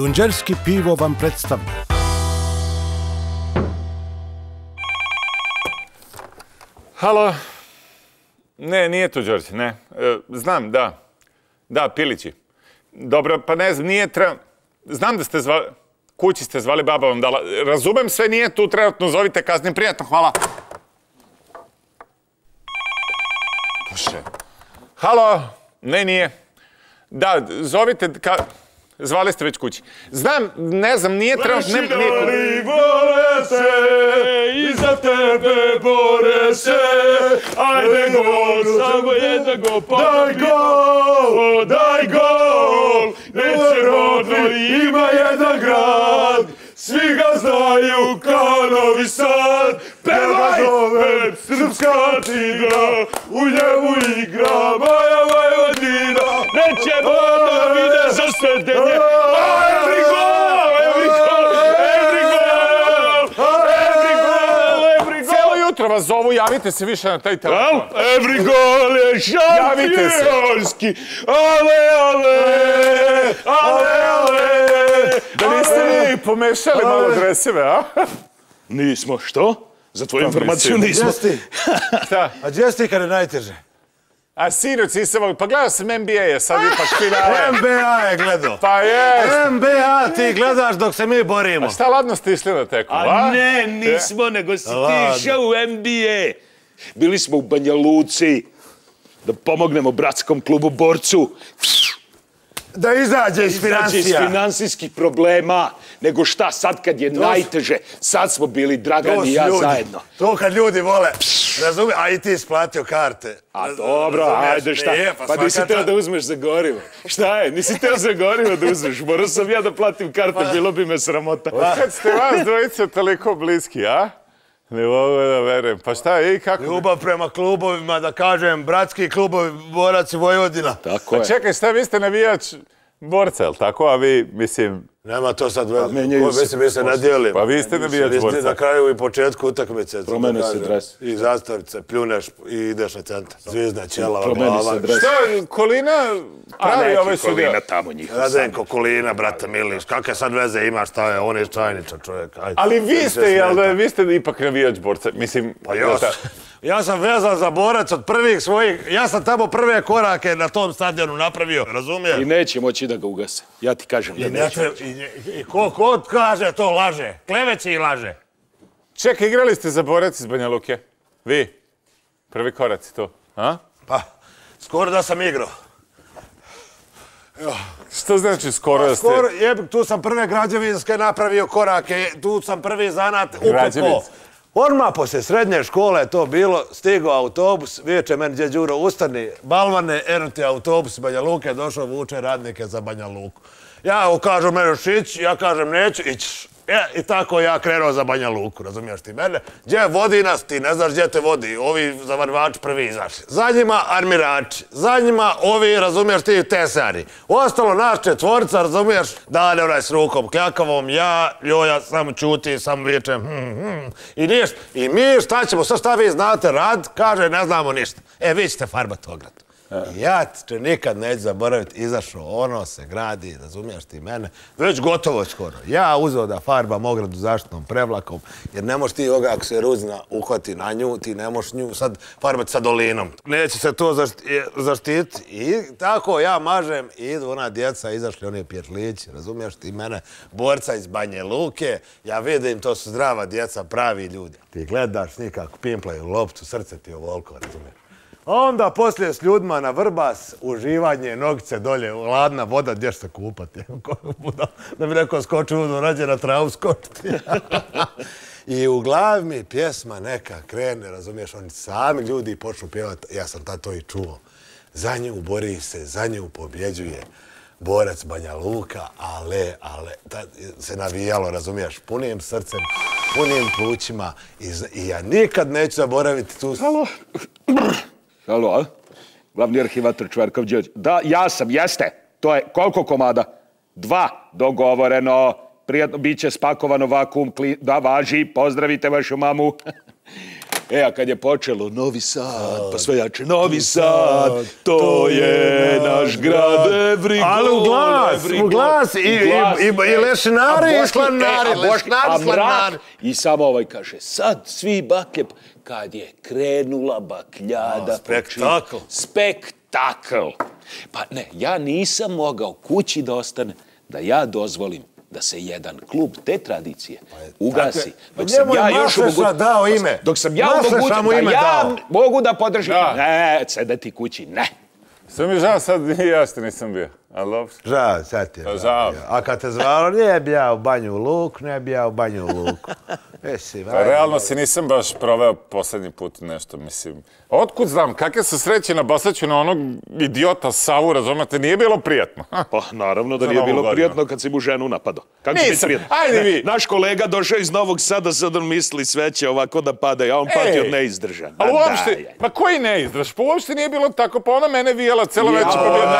Tonđerski pivo vam predstavlja. Halo? Ne, nije to Đorđe, ne. Znam, da. Da, Pilići. Dobro, pa ne znam, nije treba... Znam da ste zvali... Kući ste zvali, baba vam dala. Razumem sve, nije tu, trenutno zovite kasnije. Prijatno, hvala. Bože. Halo? Ne, nije. Da, zovite... Zvali ste već kući. Znam, ne znam, nije treba... Lešinari vole se, i za tebe bore se. Ajde gol, samo jednego daj gol, daj gol. Neće rodno, ima jedan grad. Svi ga znaju kao Novi Sad. Pevaj! Srpska tina, u njemu igra moja Vojvodina. Nećemo da vide za svedenje. Every goal, every goal, every goal, every goal, every goal. Cijelo jutro vas zovu, javite se više na taj telefon. Every goal je šampionski. Ale, ale, ale, ale. Da niste vi pomešali malo dreseve, a? Nismo, što? Za tvoju informaciju nismo. Gdje si? Šta? A gdje si kad je najteže? A sinoć nisam mogli, pa gledao sam NBA-e, sad ipak finale. NBA je gledao. Pa jest. NBA ti gledaš dok se mi borimo. A šta ladno ste išli na tekmu, a? A ne, nismo, nego si ti išao u NBA. Bili smo u Banja Luci da pomognemo bratskom klubu Borcu. Da izađe iz Izađe iz finansijskih problema. Nego šta, sad kad je najteže, sad smo bili Dragan i ja zajedno. To kad ljudi vole, razumije, a i ti isplatio karte. A dobro, ajde šta, pa nisi teo da uzmeš za gorivo. Šta je, nisi teo za gorivo da uzmeš, morao sam ja da platim karte, bilo bi me sramota. Kad ste vas dvojice toliko bliski, a? Ne mogu da verujem. Pa šta je i kako? Ljubav prema klubovima, da kažem, bratski klubovi, Borac i Vojvodina. Tako je. Pa čekaj, šta, vi ste navijač Borca, jel tako? A vi, mislim... Nema to sad veze. menjaju se. Mi se ne dijelimo. Pa vi ste navijač Vi Borca. na kraju i početku utakmice. Promene se dres. I zastavice, pljuneš i ideš na centar. Zvizna, ćelava, Promeni glava. se dres. Šta, Kolina pravi ovaj sudija? Kolina tamo njih. Radenko, Kolina, brata Miliš. Kakve sad veze ima, šta je? On je čajničan čovjek. Ajde. Ali vi ste, jel da, vi ste ipak navijač Borca, mislim... Pa ja sam vezan za Borac od prvih svojih, ja sam tamo prve korake na tom stadionu napravio, razumije? I neće moći da ga ugase. Ja ti kažem da neće. I ko kaže to laže? Kleveće i laže. Čekaj, igrali ste za Borac iz Banja Luke? Vi? Prvi koraci to, a? Pa, skoro da sam igrao. Što znači skoro da ste... Skoro, tu sam prve građevinske napravio korake, tu sam prvi zanat upeko. Odmah poslije srednje škole je to bilo, stigao autobus, viječe meni dje Đuro, ustani, balvane, eno ti autobus iz Banja Luke, došao vuče radnike za Banja Luku. Ja kažu mene ić, ja kažem neću, ićeš. I tako ja krenuo za Banja Luku, razumiješ ti mene? Gdje vodi nas, ti ne znaš gdje te vodi, ovi zavarvači prvi izašli. Za njima armirači, za njima ovi, razumiješ ti, tesari. Ostalo nas četvorica, razumiješ, dalje onaj s rukom kljakavom, ja, Joja, samo čuti, samo vičem, i ništa. I mi šta ćemo, šta vi znate rad, kaže ne znamo ništa. Vi ćete farbati ograd. Ja te nikad neću zaboraviti, izašao, ono se gradi, razumiješ ti mene, već gotovo skoro. Ja uzeo da farbam ogradu zaštitnom prevlakom, jer ne moš ti ovoga, ako se ruzina uhvati na nju, ti ne moš nju sad farbati sa dolinom. Neće se to zaštititi i tako ja mažem i idu ona djeca, izašli oni pjetlići, razumiješ ti mene, Borca iz Banje Luke, ja vidim to su zdrava djeca, pravi ljudi. Ti gledaš nikako pimplaju loptu, srce ti ovoliko, razumiješ. Onda poslije s ljudima na Vrbas, uživanje, nogice dolje, ladna voda, gdje se kupati. Da bi neko skočio, rađe na travu skočiti. I u glavi mi pjesma neka krene, razumiješ, oni sami ljudi počnu pjevati, ja sam tad to i čuo. Za nju bori se, za nju pobjeđuje Borac Banja Luka, ale, tad se navijalo, razumiješ, punim srcem, punim plućima i ja nikad neću zaboraviti tu... Halo, a? Glavni arhivator Čvarkov Đorđe. Da, ja sam, jeste. To je koliko komada? 2. Dogovoreno. Prijetno, bit će spakovano vakuum. Da, važi. Pozdravite vašu mamu. a kad je počelo Novi Sad, pa sve jače, Novi Sad, to je naš grad, every ali u glas, i lešinari, i slanari, lešinari, slanari. I samo ovaj kaže, sad svi baklje, kad je krenula bakljada. Spektakl. Spektakl. Pa ne, ja nisam mogao kući da ostane, da ja dozvolim da se jedan klub te tradicije ugasi. Dok sam ja još dao ime. Dok sam ja mogu da podržim. Ne, sedeti kući, ne. Sve mi žao sad, ja što nisam bio. Žao, sad ti je žao. A kad te zvalo, nije bi ja u banju u Luk, ne bi ja u banju u Luku. Realno si nisam baš proveo poslednji put nešto, mislim. Otkud znam, kakve su sreće na Basaću na onog idiota Savu, razumete, nije bilo prijatno. Pa, naravno da nije bilo prijatno kad si mu ženu napadao. Kako će biti prijatno? Ajde vi! Naš kolega došao iz Novog Sada, sad on misli sve će ovako da padaju, a on pati od neizdržan. Ali uopšte, pa koji neizdrž? Pa uopšte nije bilo tako, pa ona mene vijela celo večer.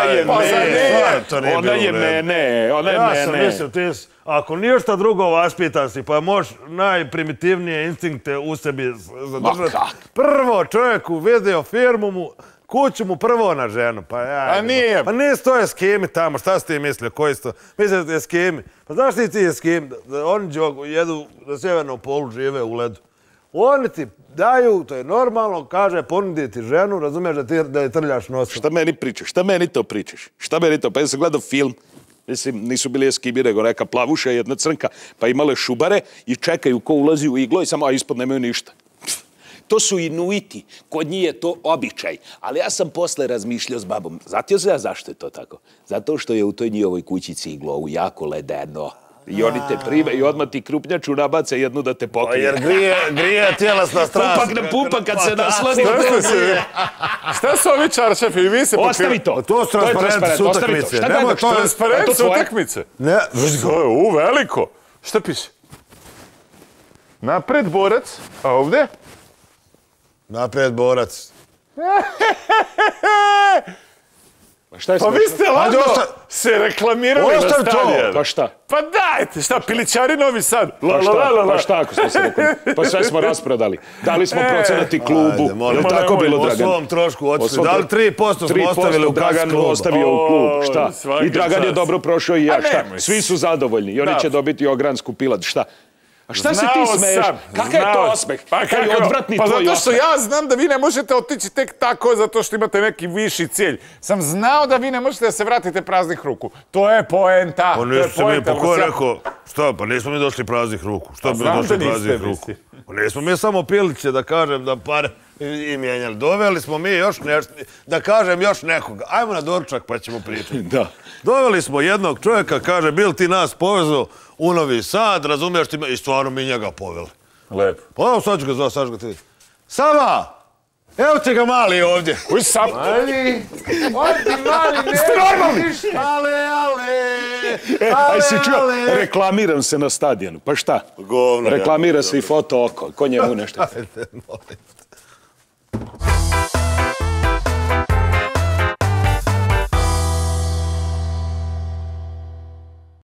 Ona je mene. Ja sam mislio, ako ništa drugo vaspitan si, pa možeš najprimitivnije instinkte u sebi zadržati. Prvo čovjeku vidio firmu mu, kuću mu prvo na ženu. Pa nije. Pa nije stoje skemi tamo, šta si ti mislio, koji su to? Mislio da je skemi. Pa znaš ti je skemi? Oni jedu na sjevernom polu, žive u ledu. Oni ti daju, to je normalno, kaže, ponudi ti ženu, razumiješ da je trljaš nosom. Šta meni pričaš? Šta meni to pričaš? Pa ja sam gledao film. Mislim, nisu bili eskimi, nego neka plavuša, jedna crnka, pa imale šubare i čekaju ko ulazi u iglo i samo, a ispod nemaju ništa. To su Inuiti, kod njih je to običaj. Ali ja sam posle razmišljao s babom. Znate ja zašto je to tako? Zato što je u toj njihovoj kućici iglo jako ledeno. I oni te prime i odmah ti krupnjaču nabace jednu da te pokrije. Jer grije tjelesna strast. Pupak na pupak kad se nasladi. Šta su ovi čaršefi? Vi se pokriva. Ostavi to. To su transparent s utakmice. Transparent s utakmice? Ne. Veliko. Šta piše? Napred borac, a ovdje? Napred borac. Pa vi ste ladno se reklamirali na stadionu. Pa šta? Pa dajte, šta, Pilićari Novi Sad. Pa šta ako smo se reklamirali? Pa sve smo rasprodali. Dali smo procenati klubu. Je tako bilo, Dragan? O svom trošku otišli. Dali 3% smo ostavili u kas kluba. Dragan ostavio u klub, šta? I Dragan je dobro prošao i ja, šta? Svi su zadovoljni i oni će dobiti ogransku pilad, šta? A šta se ti smeješ? Kakav je to osmeh? Kaj je odvratni tvoj osmeh? Pa zato što ja znam da vi ne možete otići tek tako zato što imate neki viši cilj. Sam znao da vi ne možete da se vratite praznih ruku. To je poenta. Pa nismo mi, pa ko je rekao, šta, pa nismo mi došli praznih ruku. Šta bi došli praznih ruku? Pa nismo mi samo piliće, da kažem, da pare i mijenjali. Doveli smo mi još nešto, da kažem još nekoga. Ajmo na doručak pa ćemo pričati. Da. Doveli smo jednog čovjeka, kaže, bil ti nas povezao u Novi Sad, razumiješ ti me, i stvarno mi njega poveli. Lepo. Pa evo sad ću ga zvati, sad ću ga ti vidjeti. Sava! Evo ti ga mali ovdje. Koji Sava? Mali! Odi mali, ne! Ste normalni! Ale! Aj si čuo, reklamiram se na stadionu. Pa šta? Govno. Reklamira se i foto oko. Ko njemu nešto? Ajde, molim.